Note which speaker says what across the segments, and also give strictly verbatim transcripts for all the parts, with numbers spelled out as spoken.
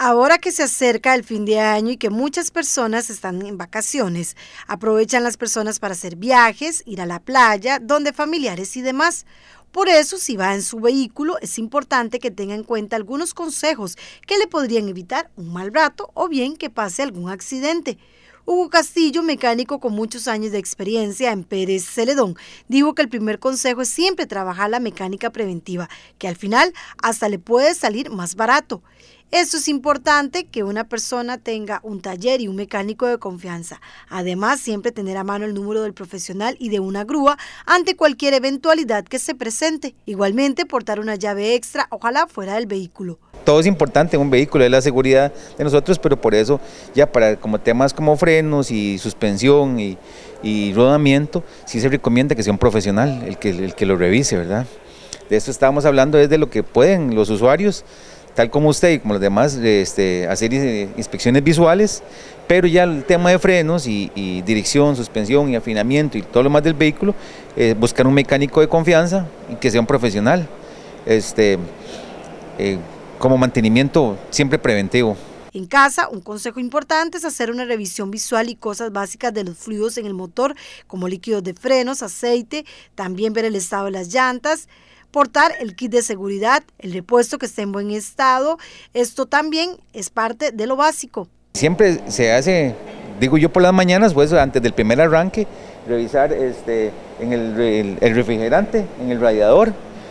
Speaker 1: Ahora que se acerca el fin de año y que muchas personas están en vacaciones, aprovechan las personas para hacer viajes, ir a la playa, donde familiares y demás. Por eso, si va en su vehículo, es importante que tenga en cuenta algunos consejos que le podrían evitar un mal rato o bien que pase algún accidente. Hugo Castillo, mecánico con muchos años de experiencia en Pérez Celedón, dijo que el primer consejo es siempre trabajar la mecánica preventiva, que al final hasta le puede salir más barato. Esto es importante, que una persona tenga un taller y un mecánico de confianza. Además, siempre tener a mano el número del profesional y de una grúa ante cualquier eventualidad que se presente. Igualmente, portar una llave extra, ojalá fuera del vehículo.
Speaker 2: Todo es importante en un vehículo, es la seguridad de nosotros, pero por eso ya para como temas como frenos y suspensión y, y rodamiento, sí se recomienda que sea un profesional el que, el que lo revise, ¿verdad? De esto estábamos hablando, es de lo que pueden los usuarios, tal como usted y como los demás, este, hacer inspecciones visuales, pero ya el tema de frenos y, y dirección, suspensión y afinamiento y todo lo más del vehículo, eh, buscar un mecánico de confianza y que sea un profesional, este, eh, como mantenimiento siempre preventivo.
Speaker 1: En casa, un consejo importante es hacer una revisión visual y cosas básicas de los fluidos en el motor, como líquidos de frenos, aceite, también ver el estado de las llantas, portar el kit de seguridad, el repuesto que esté en buen estado. Esto también es parte de lo básico.
Speaker 2: Siempre se hace, digo yo por las mañanas, pues antes del primer arranque, revisar este, en el, el, el refrigerante, en el radiador,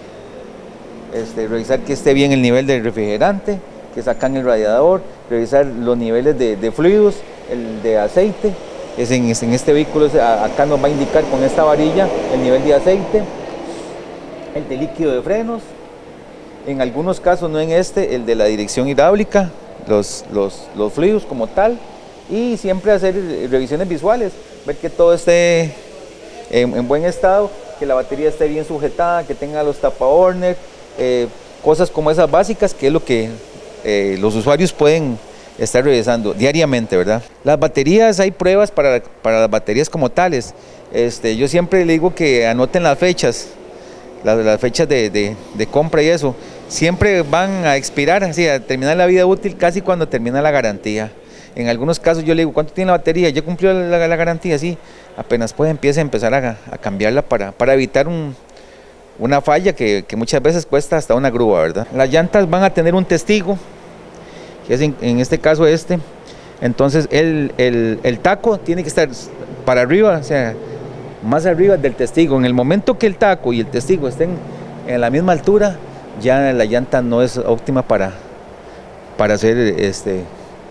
Speaker 2: este, revisar que esté bien el nivel del refrigerante, que sacan el radiador, revisar los niveles de, de fluidos, el de aceite. Es en, es en este vehículo, acá nos va a indicar con esta varilla el nivel de aceite, el de líquido de frenos, en algunos casos, no en este, el de la dirección hidráulica, los, los, los fluidos como tal, y siempre hacer revisiones visuales, ver que todo esté en, en buen estado, que la batería esté bien sujetada, que tenga los tapa-horner, eh, cosas como esas básicas, que es lo que eh, los usuarios pueden estar revisando diariamente, ¿verdad? Las baterías, hay pruebas para, para las baterías como tales. Este, yo siempre le digo que anoten las fechas, las, las fechas de, de, de compra y eso. Siempre van a expirar, así, a terminar la vida útil casi cuando termina la garantía. En algunos casos yo le digo, ¿cuánto tiene la batería? ¿Ya cumplió la, la, la garantía? Sí, apenas puede empieza a empezar a, a cambiarla para, para evitar un, una falla que, que muchas veces cuesta hasta una grúa, ¿verdad? Las llantas van a tener un testigo, que es en, en este caso este, entonces el, el, el taco tiene que estar para arriba, o sea, más arriba del testigo. En el momento que el taco y el testigo estén en la misma altura, ya la llanta no es óptima para, para hacer este,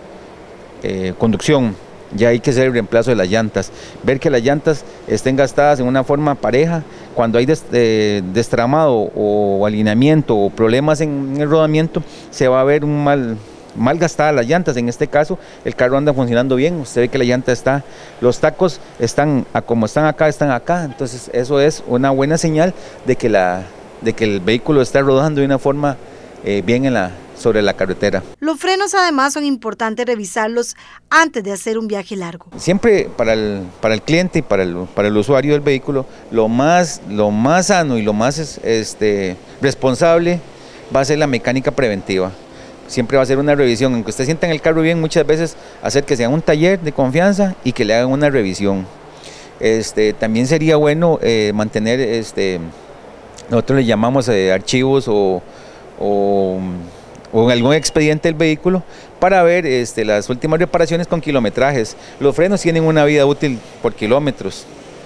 Speaker 2: eh, conducción. Ya hay que hacer el reemplazo de las llantas, ver que las llantas estén gastadas en una forma pareja. Cuando hay des, eh, destramado o alineamiento o problemas en el rodamiento, se va a ver un mal mal gastadas las llantas. En este caso el carro anda funcionando bien, usted ve que la llanta está, los tacos están a como están acá, están acá, entonces eso es una buena señal de que, la, de que el vehículo está rodando de una forma eh, bien en la, sobre la carretera.
Speaker 1: Los frenos además son importantes revisarlos antes de hacer un viaje largo.
Speaker 2: Siempre para el, para el cliente y para el, para el usuario del vehículo, lo más, lo más sano y lo más este, responsable va a ser la mecánica preventiva. Siempre va a ser una revisión, aunque usted sienta en el carro bien, muchas veces hacer que sea un taller de confianza y que le hagan una revisión. Este, también sería bueno eh, mantener, este, nosotros le llamamos eh, archivos o, o, o algún expediente del vehículo para ver este, las últimas reparaciones con kilometrajes. Los frenos tienen una vida útil por kilómetros.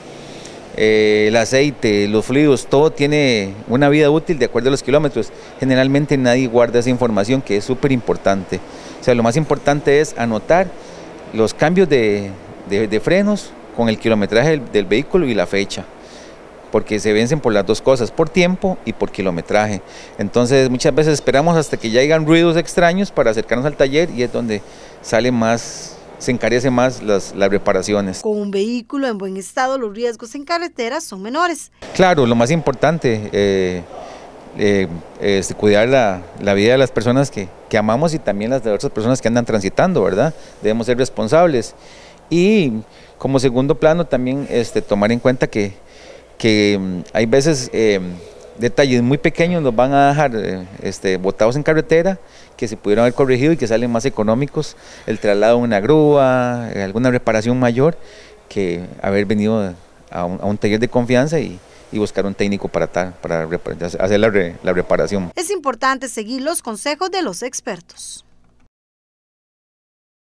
Speaker 2: Eh, el aceite, los fluidos, todo tiene una vida útil de acuerdo a los kilómetros. Generalmente nadie guarda esa información, que es súper importante. O sea, lo más importante es anotar los cambios de, de, de frenos con el kilometraje del, del vehículo y la fecha, porque se vencen por las dos cosas, por tiempo y por kilometraje. Entonces muchas veces esperamos hasta que ya hayan ruidos extraños para acercarnos al taller, y es donde sale más, se encarece más las, las reparaciones.
Speaker 1: Con un vehículo en buen estado, los riesgos en carretera son menores.
Speaker 2: Claro, lo más importante, eh, eh, es cuidar la, la vida de las personas que, que amamos y también las de otras personas que andan transitando, ¿verdad? Debemos ser responsables. Y como segundo plano también este, tomar en cuenta que, que hay veces eh, detalles muy pequeños nos van a dejar eh, este, botados en carretera, que se pudieron haber corregido y que salen más económicos el traslado en una grúa, alguna reparación mayor, que haber venido a un, a un taller de confianza y, y buscar un técnico para, para hacer la, re, la reparación.
Speaker 1: Es importante seguir los consejos de los expertos.